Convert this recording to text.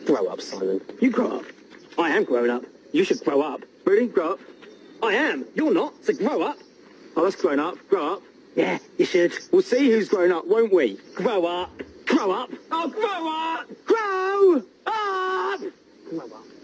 Grow up, Simon. You grow up. I am grown up. You should grow up. Really? Grow up? I am. You're not. So grow up. Oh, that's grown up. Grow up. Yeah, you should. We'll see who's grown up, won't we? Grow up. Grow up. Oh, grow up! Grow up! Grow up.